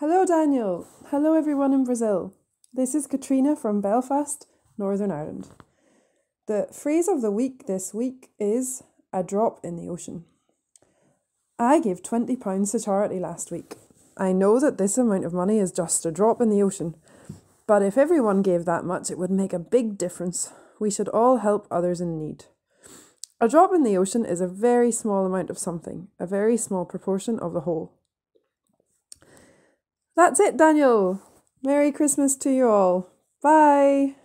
Hello, Daniel. Hello, everyone in Brazil. This is Katrina from Belfast, Northern Ireland. The phrase of the week this week is a drop in the ocean. I gave £20 to charity last week. I know that this amount of money is just a drop in the ocean, but if everyone gave that much, it would make a big difference. We should all help others in need. A drop in the ocean is a very small amount of something, a very small proportion of the whole. That's it, Daniel. Merry Christmas to you all. Bye.